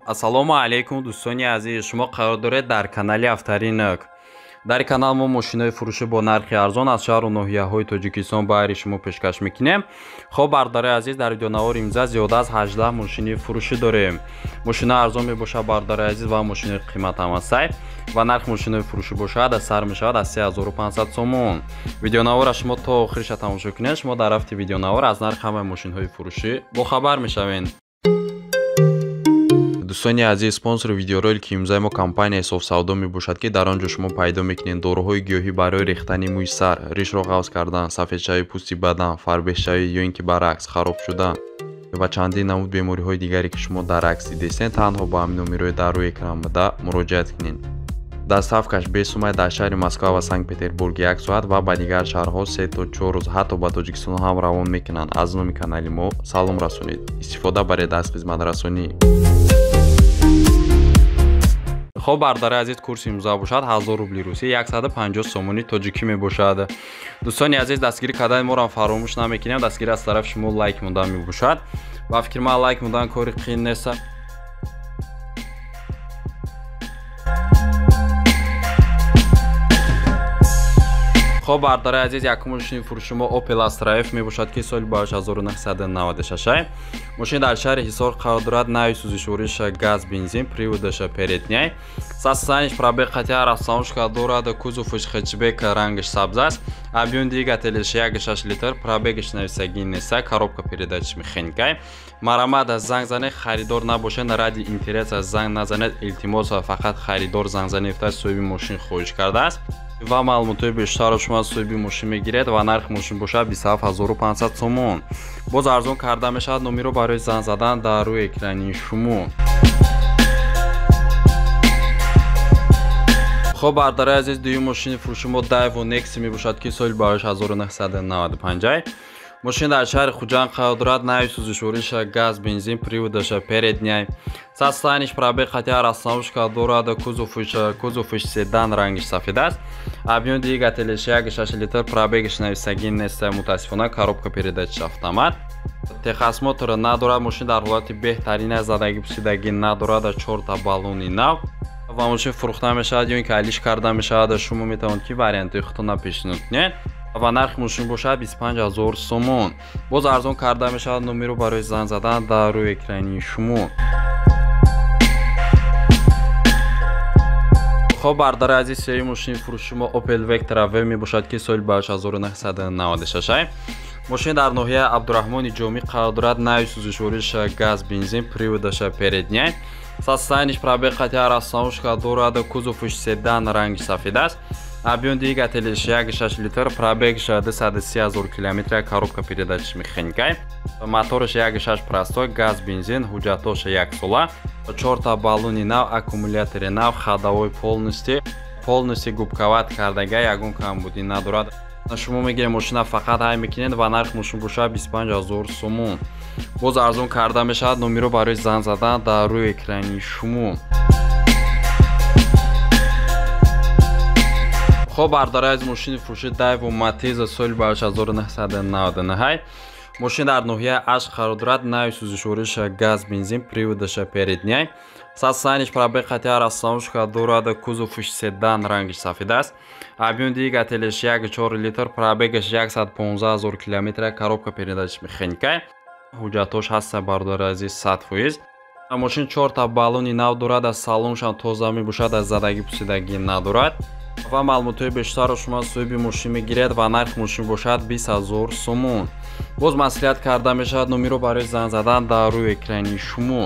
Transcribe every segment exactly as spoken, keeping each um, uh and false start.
Ассалому алейкум дӯстони азиз, шумо қарор доред дар канали Авторинок. Дар канал мо мошинаҳои фурӯшӣ бо нархи арзон аз шаҳру ноҳияҳои Тоҷикистон ба байри шумо пешкаш мекунем. Хоб бардораи азиз, дар видеонавори имза зиёда аз ҳаждаҳ мошини фурӯшӣ дорем. Мошина арзон мебошад бардораи азиз ва мошинаи қимат ҳам ҳастад ва нархи мошинаи фурӯшӣ бошад сар мешавад аз се ҳазору панҷсад сомон. Видеонавора шумо то охириша тамошо кунед, шумо дар рафти видеонавор аз нархи ҳамаи мошинҳои фурӯшӣ бохабар мешавед. Дӯстони азиз, спонсори видеоролики имзаи мо компанияи Софсавдо мебошад ки дар он ҷо шумо пайдо мекунед дороҳои гиёҳӣ барои рехтани мӯи сар, ришро ғафз кардан, сафедшавии пӯсти бадан, фарбехшавӣ ё ин ки баръакс хароб шудан ва чандин намуд бемориҳои дигаре ки шумо дар акс дидестед, танҳо ба ҳамин номерои дар рӯи экран буда муроҷиат кунед. Доставкаш бесумай дар шаҳри Москва ва Санкт-Петербург як соат ва ба дигар шаҳрҳо се то чор рӯз ҳатто ба Тоҷикистон ҳам равон мекунанд. Аз номи канали мо салом расонед. Истифода баред аз хизматрасонӣ. хоб бардораи азиз, курси имзо бошад ҳазор рубли русӣ, яксаду панҷоҳ сомони тоҷикӣ мебошад. Дӯстони азиз, дастгирӣ кардаи моро фаромӯш намекунем. Дастгирӣ аз тарафи шумо лайк мондан мебошад. Ба фикр ман лайк мондан кори қиин нест. хоб бардораи азиз, якум мошини фурӯши мо Opel Astra F мебошад ки соли ба ҳазору наҳсаду наваду шаш. Мошин дар шаҳри Ҳисор қарор дорад. Нави сӯзишвориш газ бензин, приводаш передняй. Састаниш пробег қатъя расстановка дорад. Кузовиш хэтчбек, рангиш сабз аст. Объем двигателиш як и шаш литр, пробегиш нависагӣ нест. Коробка передачи механикай. Марамад занг занед, харидор набошед, ради интерес занг назанед. Илтимос фақат харидор занг занефта соҳиби мошин хоҳиш кардааст ва маълумотои бештарро шумо аз соҳиби мошин мегиред ва нархи мошин бошад бисту ҳафт ҳазору панҷсад сомон. Боз арзон карда мешавад. Номеро барои занг задан дар рӯи экрани шумо. хоб бардораи азиз, дуюм мошини фурӯши мо Daewoo Nexi мебошад ки соли ба ҳазору наҳсаду наваду панҷ. Мошин дар шаҳри Хуҷанд қарор дорад. Нави сӯзишвориш газ бензин, приводаш передняй. Состояниш пробег қатъя расстановка дорад. Кузовиш кузовиш седан, рангиш сафед аст. Объем двигателиш як и шаш литр, пробегиш нависагӣ нест. Мутаассифона коробка передачи автомат. Техосмотр надорад. Мошин дар ҳолати беҳтарин аст. Задагӣ пусидагӣ надорад. чор та баллони нав ва мошин фурӯхта мешавад ё ин ки алиш карда мешавад. шумо метавонед ки вариантҳои худтонро пешниҳод кунед ва нархи мошин бошад бисту панҷ ҳазор сомон. Боз арзон карда мешавад. Номеро барои занг задан дар рӯи экрани шумо. хоб бардораи азиз, сеюм мошини фурӯши мо Opel Vectra V мебошад ки соли ба ҳазору наҳсаду наваду шаш. мошин дар ноҳияи Абдурахмони Ҷомӣ қарор дорад. Нави сӯзишвориш газ бензин, приводаш передняй. Состояниш пробег қатъя расстановка дорад. Кузовиш седан, ранги сафед аст. Объем двигателиш як и шаш литр, пробегиш дусаду си ҳазор километр, коробка передачи механикай. Моториш як и шаш простой, газ бензин, ҳуҷҷатош як сола, чор та баллони нав, аккумулятори нав, ходовой полностью полностью губковат кардага, ягон камбудӣ надорад. шумо мегиред мошина фақат ҳай мекунед ва нархи мошин бошад бисту панҷ ҳазор сомон. боз арзон карда мешавад. Номеро барои занг задан дар рӯи экрани шумо. хоб бардораи аз мошини фурӯши Daewoo Matiz соли ба ҳазору наҳсаду наваду наҳ. мошин дар ноҳияи Ашқ қарор дорад. Нави сӯзишвориш газ бензин, приводаш передняй. Состояниш пробег қатъя расстановка дорад. Кузовиш седан, рангиш сафед аст. Объем двигателиш як и чор литр, пробегиш яксаду понздаҳ ҳазор километр, коробка передачи механикай. ҳуҷҷатош ҳаста бардораи азиз сад фоиз. мошин чор та баллони нав дорад. салоншам тоза мебошад. Задагӣ пусидагӣ надорад ва маълумотои бештарро шумо аз соҳиби мошин мегиред ва нархи мошин бошад бисту ҳазор сомон. боз маслиҳат карда мешавад. Номеро барои занг задан дар рӯи экрани шумо.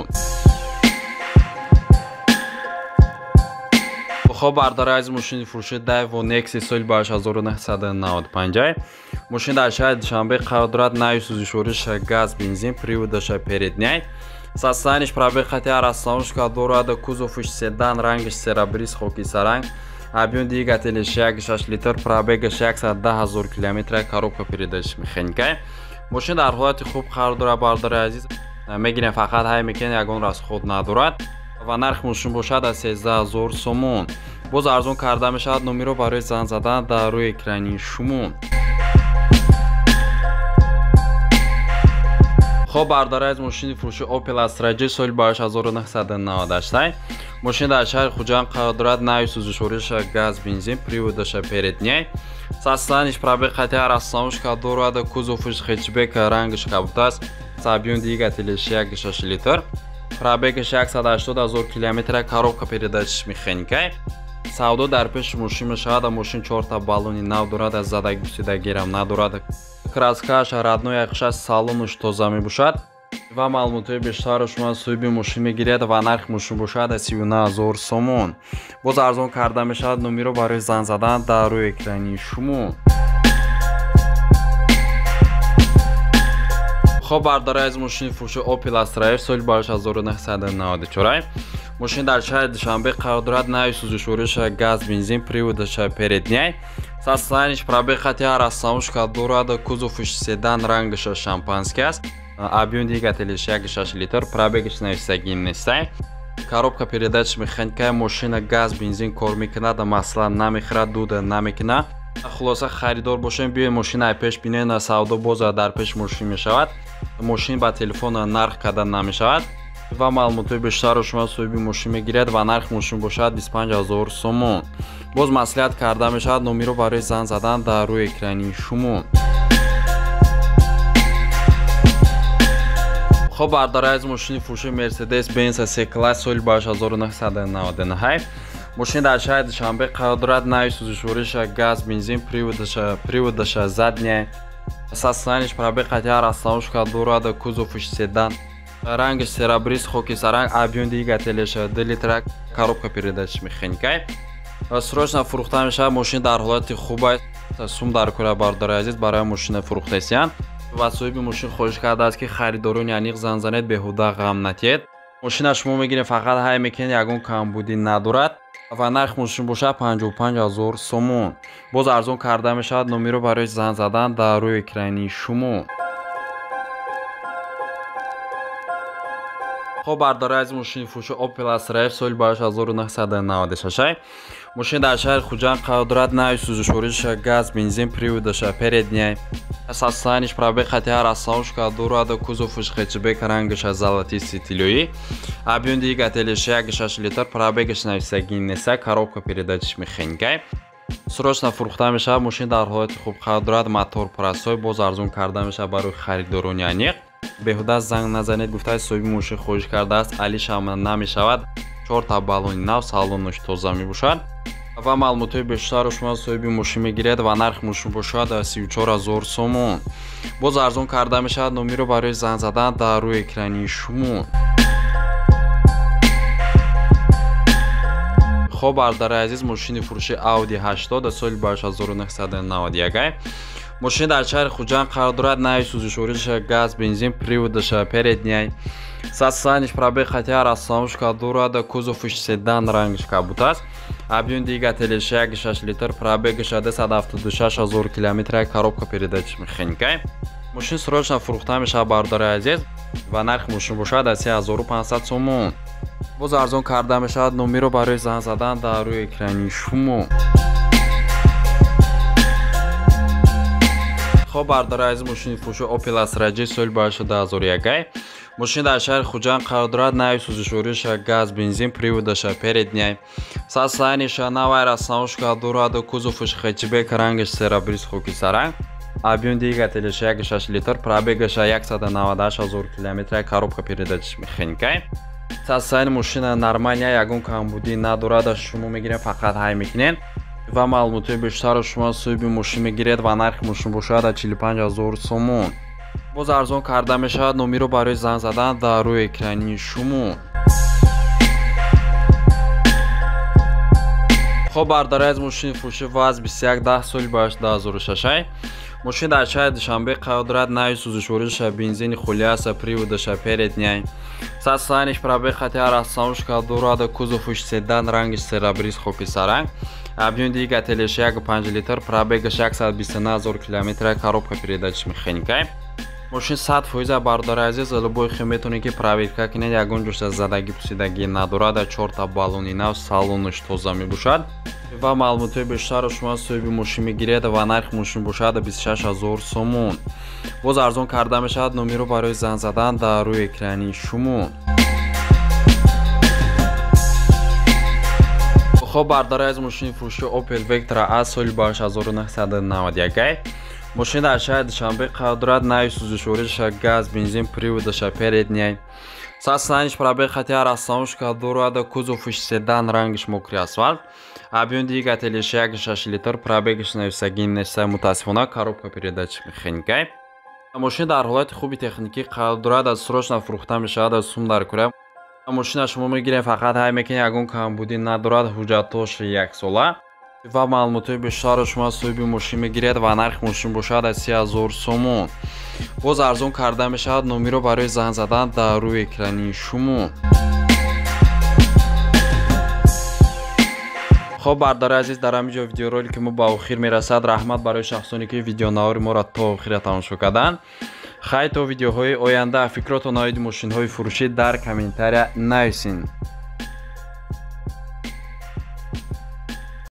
хоб бардораи аз мошини фурӯши Daewoo Nexi соли ба ҳазору наҳсаду наваду панҷ. мошин дар шаҳри Душанбе қарор дорад. Нави сӯзишвориш газ бензин, приводаш передняй. состояниш пробег қатъя расстановка дорад. Кузовиш седан, рангиш серебрист хокисаранг. Объем двигателиш як и шаш литр, пробегаш яксаду даҳ ҳазор километр, коробка передачи механикай. мошин дар ҳолати хуб қарор дорад. бардораи азиз, мегирем фақат ҳай мекунед, ягон расход надорад ва нархи мошин бошад аз сездаҳ ҳазор сомон. боз арзон карда мешавад. Номеро барои занг задан дар рӯи экрани шумо. خب برداری از ماشین فروشی اوپل استراجی سال باش هزار و نهصد و نود و هشت. ماشین در شهر خوجان قرار دارد. نوع سوزشوریش گاز بنزین приводش передний. Состояние пробега хотя расстановка дорого, кузовыш хэтчбек рангыш кабутас. Объем двигателя шесть литр. Пробег шестьсот восемьдесят километров, коробка передач механика. Саудо дар пеш мошин мешавад, мошин чор та баллони нав дорад, аз задаги бисидагирам надорад. Краскаш родной яхшас салонуш тоза мебошад ва маълумотои бештаро шумо соҳиби мошин мегиред ва нархи мошин бошад аз сию нав ҳазор сомон. Боз арзон карда мешавад. номеро барои зан задан дар рӯи экрани шумо. خب برداری از ماشین فروشی اوپل استراف سال باش هزار و نهصد و نود و چهار. ماشین در شهر دوشنبه قرار دارد. نوع سوزشوریش گاز بنزین приводش передний. Состояние пробега хотя расстановка дорого, кузовыш седан, рангыш шампанский аст. Объем двигателя шесть литр, пробегаш навсегда. Коробка передач механика, машина газ бензин кор мекунад, маслан намехӯрад, дуда намекунад. خلاصه خریدار باشین بیاین ماشین ای پیش بینین. سودا باز در پیش ماشین میشود. ماشین با تلفن نرخ کردن نمیشود و معلومات بیشتر شما صاحب ماشین میگیرید و نرخ ماشین باشد بیست و پنج هزار سومون. باز مصلحت کرده میشود. نمره برای زنگ زدن در روی اکرانی شما. خب برداری از ماشین فروشی مرسدس بنز سه کلاس سال باش هزار و نهصد و نود و نه. ماشین در شهر دوشنبه قرار دارد. نوع سوزشوریش گاز بنزین приводش задний. Состояние пробега хотя расстановка дорого, кузовыш седан, рангыш серебрист хокис ранг, объем двигателя два литра, коробка передач механика. Срочно фурухта мешавад. мошин дар ҳолати хуб аст. сум дар кора бардори азиз барои мошина фурухтасиян ва соҳиби мошин хоҳиш кардааст ки харидорон яъни зан занед беҳуда ғам натиҳед. мошина шумо мегиред, фақат ҳай мекунед, ягон камбудӣ надорад ва нархи мошин бошад панҷоҳ و панҷ ҳазор сомон. боз арзон карда мешавад. номеро барои зан задан дар рӯи экрани шумо. خب برداری از ماشین فروشی اوپل استراف سال باش هزار و نهصد و نود و شش. ماشین در شهر خوجان قرار دارد. نوع سوزشوریش گاز بنزین приводش передний. Состояние пробега хотя расстановка дорого, кузовыш хэтчбек рангыш золотистый стилёвый. Объем двигателя шесть литр, пробегаш навсегда, коробка передач механика. срочно фурухта мешавад. мошин дар ҳолати хуб қарор дорад. мотор простой. боз арзон карда мешавад барои харидорони аниқ. беҳуда занг назанед, гуфтааи соҳиби мошин хоҳиш кардааст. али шама намешавад. чор та баллони нав, салонаш тоза мебошад ва маълумотои бештаро шумо соҳиби мошин мегиред ва нархи мошин бошад си و چهار ҳазор сомон. боз арзон карда мешавад. номеро барои занг задан дар рӯи экрани шумо. خب برداری عزیز ماشین فروشی اودی هشتاد سال باش هزار و نهصد و نود و یک. ماشین در شهر خوجان قرار دارد. نوع سوزشوریش گاز بنزین приводش передний. Состояние пробега хотя расстановка дорого, кузовыш седан, рангыш кабутас. Объем двигателя шесть литр, пробегаш двести ҳафтод و шаш ҳазор километр, коробка передач механика. мошин срочно фурухта мешавад бардори азиз ва нархи мошин бошад аз се ҳазор و панҷсад сомон. боз арзон карда мешавад. номеро барои занг задан дар рӯи экрани шумо. خب برداری از ماشین فروشی اوپل استراجی سال باش دو هزار و یک. ماشین در شهر خوجان قرار دارد. نوع سوزشوریش گاز بنزین приводش передний. Состояние новая расстановка дорого, кузовыш хэтчбек рангыш серебрист хокис ранг. Объем двигателя шесть литр, пробегаш яксад و نود و هشت ҳазор километр, коробка передач механика. Состояние мошина нормальная, ягон камбудӣ надорад. шумо мегиред, фақат ҳай мекунед ва маълумотои бештаро шумо соҳиби мошин мегиред ва нархи мошин бошад чил و پنج ҳазор сомон. боз арзон карда мешавад. номеро барои занг задан дар рӯи экрани шумо. خب برداری از ماشین فروشی واز بیست و یک ده سال باش دو هزار و شش. ماشین در شهر دوشنبه قرار دارد. نوع سوزشوریش بنزین خلیاس приводش передний. Состояние пробега хотя расстановка дорого, кузовыш седан, рангыш серебрист хокис ранг. Объем двигателя шесть و پنج литр, пробегаш яксад و بیست و نه ҳазор километр, коробка передач механика. мошин сад фоиз бардори азиз, любой хи метавонед ки проверка кунед, ягон ҷӯшта задагӣ пусидагӣ надорад, чорта баллони нав, салонаш тоза мебошад ва маълумотои бештарро шумо соҳиби мошин мегиред ва нархи мошин бошад бисту шаш ҳазор сомон. боз арзон карда мешавад. номеро барои занг задан дар рӯи экрани шумо. хоб бардори аз мошини фурӯши Opel Vectra аз соли ба ҳазору наҳсаду навад и як. мошин дар шаҳри Душанбе қарор дорад. нави сӯзишвориша газ, бензин, приводаша передняй. Сасланиш пробег хати расстановка дорад. кузовиш седан, рангиш мокри асфальт. Объем двигателиш як целых шаш литр, пробегиш нависагӣ нест. Мутаассифона коробка передач механикай. мошин дар ҳолати хуби техникӣ қарор дорад. аз срочно фурӯхта мешавад. аз сум дар кӯра мошина шумо мегиред, фақат ҳай мекунед, ягон камбудӣ надорад, ҳуҷҷатош як сола ва маълумотои бештарро шумо соҳиби мошин мегиред ва нархи мошин бошад аз си ҳазор сомон. боз арзон карда мешавад. номеро барои занг задан дар рӯи экрани шумо. хоб бардори азиз, дар ҳамин ҷо видеоролики мо ба охир мерасад. раҳмат барои шахсоне ки видеонавори моро то охира тамошо карданд. хай то видеоҳои оянда фикроту навоиди мошинҳои фурӯшӣ дар комментария нависед.